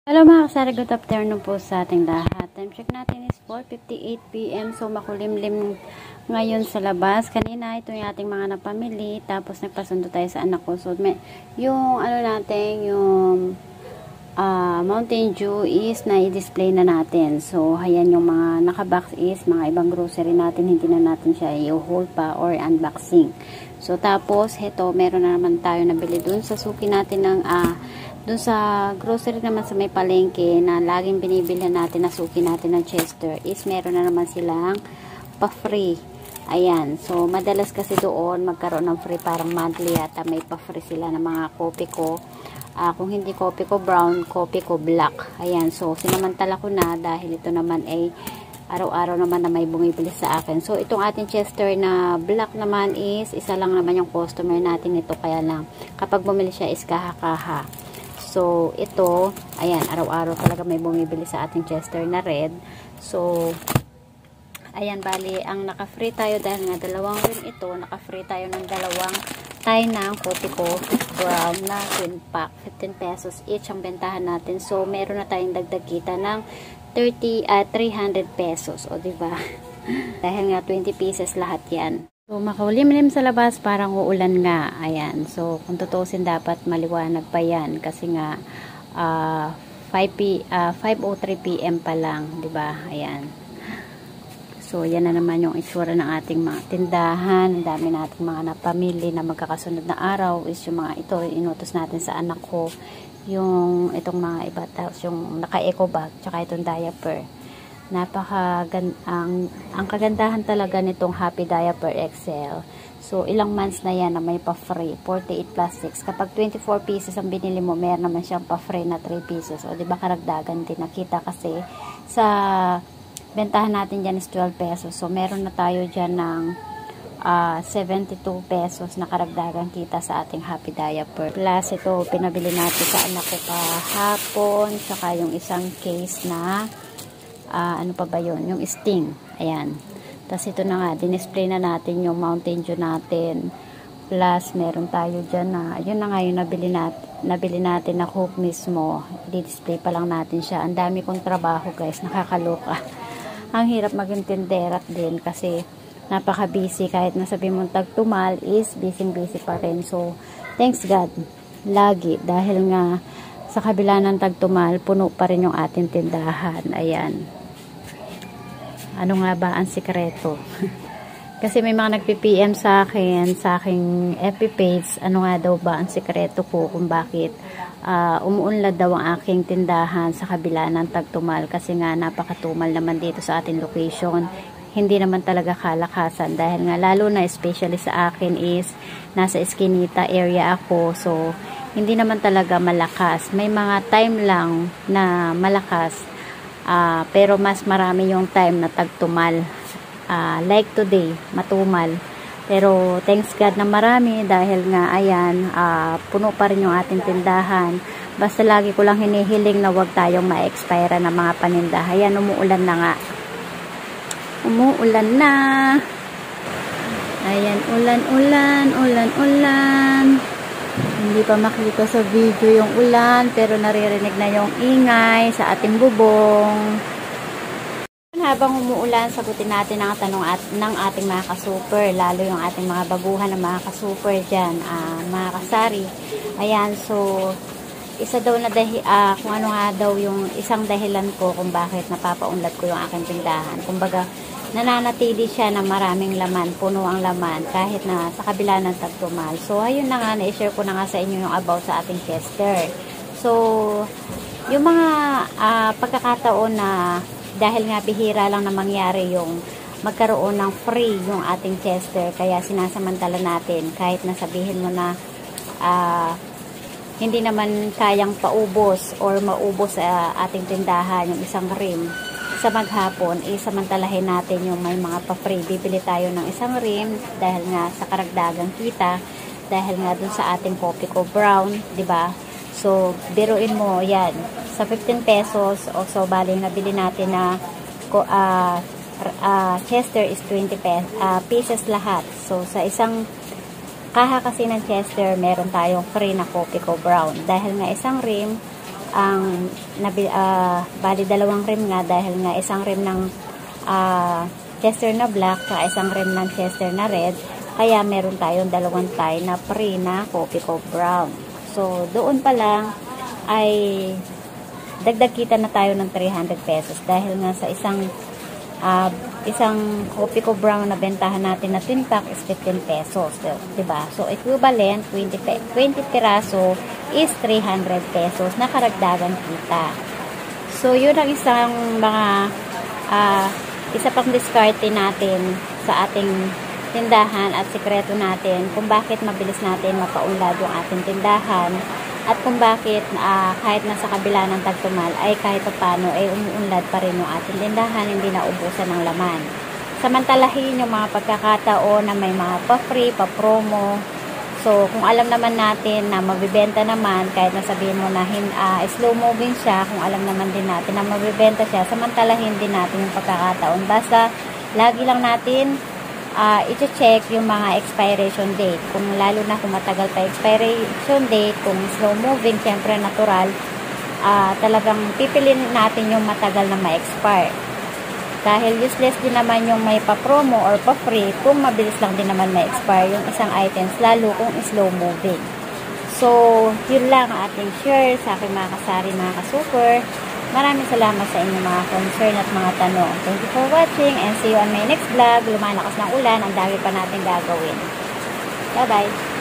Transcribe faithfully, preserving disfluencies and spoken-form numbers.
Hello mga kasari, good afternoon po sa ating lahat. Time check natin is four fifty-eight p m So makulimlim ngayon sa labas. Kanina ito yung ating mga napamili. Tapos nagpasundo tayo sa anak ko. So may, yung ano natin, yung uh, Mountain Dew is na-display na natin. So ayan yung mga nakabox is mga ibang grocery natin. Hindi na natin siya i-hold pa or unboxing. So tapos ito meron na naman tayo nabili dun sa suki natin ng ah uh, doon sa grocery naman sa may palengke na laging binibilhan natin na suki natin ng Chester is meron na naman silang pa-free. Ayan. So, madalas kasi doon magkaroon ng free parang monthly yata may pa-free sila ng mga kopi ko. Uh, kung hindi kopi ko brown, kopi ko black. Ayan. So, sinamantala ko na dahil ito naman ay araw-araw naman na may bumibili sa akin. So, itong ating Chester na black naman is isa lang naman yung customer natin ito. Kaya lang, kapag bumili siya is kaha-kaha. So, ito, ayan, araw-araw talaga may bumibili sa ating Chester na red. So, ayan, bali, ang naka-free tayo dahil nga dalawang rin ito, naka-free tayo ng dalawang tie ng kopi ko, brown na twin pack, fifteen pesos each ang bentahan natin. So, meron na tayong dagdag kita ng thirty, uh, three hundred pesos. O, diba? Dahil nga twenty pieces lahat yan. So, makulimlim sa labas, parang uulan nga. Ayan. So, kung tutusin dapat maliwanag pa yan. Kasi nga, uh, five oh three p m pa lang. Diba? Ayan. So, yan na naman yung itsura ng ating mga tindahan. Ang dami nating mga napamili na magkakasunod na araw is yung mga ito, inutos natin sa anak ko. Yung itong mga iba, tapos yung naka-eco bag, tsaka itong diaper. Napaka ang, ang kagandahan talaga nitong Happy Diaper X L. So, ilang months na yan na may pa-free. forty-eight plus six. Kapag twenty-four pieces ang binili mo, meron naman siyang pa-free na three pieces. O, diba karagdagan din? Nakita kasi sa bentahan natin dyan is twelve pesos. So, meron na tayo dyan ng uh, seventy-two pesos na karagdagan kita sa ating Happy Diaper. Plus, ito, pinabili natin sa anak ko kahapon. Saka yung isang case na Uh, ano pa ba yun? Yung Sting. Ayan. Tapos ito na nga, dinisplay na natin yung Mountain Dew natin. Plus, meron tayo dyan na, yun na nga yung nabili natin, nabili natin na Coke mismo. Di-display pa lang natin siya. Ang dami kong trabaho guys, nakakaloka. Ang hirap maging tinderat din kasi napaka-busy. Kahit nasabi mong tagtumal is busy-busy pa rin. So, thanks God. Lagi. Dahil nga, sa kabila ng tagtumal, puno pa rin yung ating tindahan. Ayan. Ano nga ba ang sikreto? Kasi may mga nagpi-P M sa akin, sa aking F B page, ano nga daw ba ang sikreto ko kung bakit uh, umuunlad daw ang aking tindahan sa kabila ng tagtumal. Kasi nga napakatumal naman dito sa ating location. Hindi naman talaga kalakasan dahil nga lalo na especially sa akin is nasa Eskinita area ako. So, hindi naman talaga malakas. May mga time lang na malakas. Uh, pero mas marami yung time na tagtumal. Uh, like today, matumal. Pero thanks God na marami dahil nga ayan, uh, puno pa rin yung ating tindahan. Basta lagi ko lang hinihiling na wag tayong ma-expire ng mga paninda. Ayan, umuulan na nga. Umuulan na. Ayan, ulan, ulan, ulan, ulan. Hindi pa makita sa video yung ulan, pero naririnig na yung ingay sa ating bubong. Habang umuulan, sagutin natin ang tanong at, ng ating mga kasuper, lalo yung ating mga baguhan ng mga kasuper dyan, uh, mga kasari. Ayan, so, isa daw na dahi, uh, kung ano nga daw yung isang dahilan ko kung bakit napapaunlad ko yung aking tindahan. Kumbaga, nananatili siya na maraming laman, puno ang laman, kahit na sa kabila ng tagtumal. So, ayun na nga, na-share ko na nga sa inyo yung about sa ating Chester. So, yung mga uh, pagkakataon na dahil nga bihira lang na mangyari yung magkaroon ng free yung ating Chester, kaya sinasamantala natin, kahit nasabihin mo na uh, hindi naman kayang paubos or maubos sa uh, ating tindahan yung isang rim sa maghapon, isamantalahin natin yung may mga pa-free. Bibili tayo ng isang rim dahil nga sa karagdagang kita, dahil nga dun sa ating kopi ko brown, di ba? So, biruin mo, yan. Sa fifteen pesos, o so, bali nabili natin na uh, uh, Chester is twenty pesos, uh, pieces lahat. So, sa isang kaha kasi ng Chester, meron tayong free na kopi ko brown. Dahil nga isang rim, ang nabi, uh, bali dalawang rim nga dahil nga isang rim ng uh, Chester na black at isang rim ng Chester na red, kaya meron tayong dalawang tie na pre na Copico brown. So doon pa lang ay dagdag kita na tayo ng three hundred pesos dahil nga sa isang uh, isang Copico brown na bentahan natin na twin pack is fifteen pesos, diba? So equivalent twenty, twenty piraso is three hundred pesos na karagdagan kita. So yun ang isang mga uh, isa pang diskarte natin sa ating tindahan at sikreto natin kung bakit mabilis natin mapaunlad yung ating tindahan at kung bakit uh, kahit nasa kabila ng tagtumal ay kahit paano ay umuunlad pa rin yung ating tindahan, hindi na ubusan ng laman. Samantalahin yung mga pagkakataon na may mga pa-free, pa-promo. So, kung alam naman natin na mabibenta naman, kahit nasabihin mo na uh, slow moving siya, kung alam naman din natin na mabibenta siya, samantalahin din natin yung pagkakataon. Basta, lagi lang natin uh, i-check yung mga expiration date. Kung lalo na kung matagal pa expiration date, kung slow moving, syempre natural, uh, talagang pipilin natin yung matagal na ma-expire. Dahil useless din naman yung may pa-promo or pa-free kung mabilis lang din naman ma-expire yung isang items, lalo kung slow moving. So, yun lang ang ating share sa aking mga kasari, mga ka-super. Maraming salamat sa inyong mga concern at mga tanong. Thank you for watching and see you on my next vlog. Lumalakas ng ulan, ang dami pa natin gagawin. Bye-bye!